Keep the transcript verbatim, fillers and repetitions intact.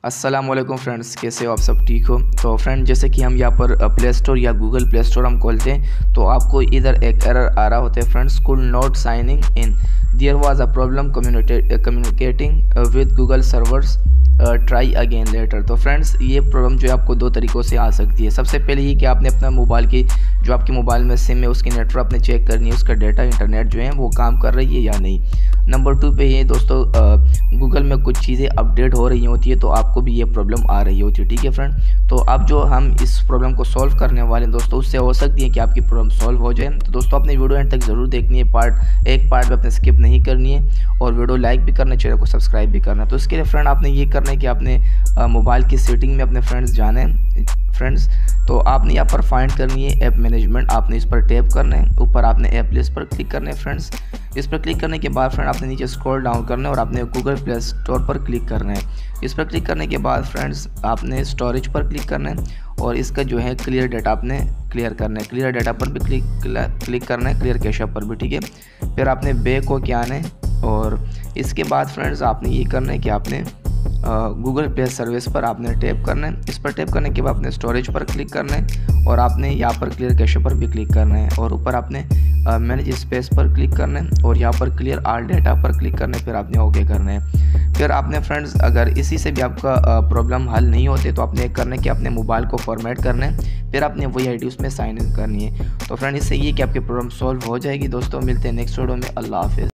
अस्सलाम वालेकुम फ्रेंड्स, कैसे हो आप? सब ठीक हो? तो फ्रेंड, जैसे कि हम यहाँ पर प्ले स्टोर या गूगल प्ले स्टोर हम खोलते हैं तो आपको इधर एक एरर आ रहा होता है friends, could not signing in, there was a problem communicating with Google servers, try again later. तो फ्रेंड्स, ये प्रॉब्लम जो है आपको दो तरीक़ों से आ सकती है। सबसे पहले ये कि आपने अपना मोबाइल की जो आपके मोबाइल में सिम है उसकी नेटवर्क आपने चेक करनी है, उसका डाटा इंटरनेट जो है वो काम कर रही है या नहीं। नंबर टू पे ये दोस्तों, गूगल में कुछ चीज़ें अपडेट हो रही होती है तो आपको भी ये प्रॉब्लम आ रही होती है। ठीक है फ्रेंड, तो अब जो हम इस प्रॉब्लम को सॉल्व करने वाले हैं दोस्तों, उससे हो सकती है कि आपकी प्रॉब्लम सॉल्व हो जाए। तो दोस्तों, अपने वीडियो एंड तक ज़रूर देखनी है, पार्ट एक पार्ट में अपने स्किप नहीं करनी है, और वीडियो लाइक भी करना, चैनल को सब्सक्राइब भी करना है। तो इसके लिए फ्रेंड आपने ये करना है कि आपने मोबाइल की सेटिंग में अपने फ्रेंड्स जाना है फ्रेंड्स। तो आपने यहाँ पर फाइंड करनी है ऐप मैनेजमेंट, आपने इस पर टैप करना है, ऊपर आपने ऐप लिस्ट पर क्लिक करना है फ्रेंड्स। इस पर क्लिक करने के बाद फ्रेंड आपने नीचे स्क्रॉल डाउन करना है और आपने गूगल प्ले स्टोर पर क्लिक करना है। इस पर क्लिक करने के बाद फ्रेंड्स आपने स्टोरेज पर क्लिक करना है और इसका जो है क्लियर डाटा आपने क्लियर करना है। क्लियर डाटा पर भी क्लिक क्लिक करना है, क्लियर कैश पर भी। ठीक है, फिर आपने बैक हो के आना है और इसके बाद फ्रेंड्स आपने ये करना है कि आपने गूगल प्ले सर्विस पर आपने टैप करना है। इस पर टैप करने के बाद आपने स्टोरेज पर क्लिक करना है और आपने यहाँ पर क्लियर कैश पर भी क्लिक करना है और ऊपर आपने मैनेज स्पेस पर क्लिक करना है और यहाँ पर क्लियर ऑल डाटा पर क्लिक करना है, फिर आपने ओके करना है। फिर आपने फ्रेंड्स, अगर इसी से भी आपका प्रॉब्लम हल नहीं होते तो आपने करना है कि अपने मोबाइल को फॉर्मेट करना है, फिर आपने वही आई डी उसमें साइन इन करनी है। तो फ्रेंड, इससे ये कि आपकी प्रॉब्लम सॉल्व हो जाएगी। दोस्तों, मिलते हैं नेक्स्ट वीडियो में। अल्लाह हाफिज़।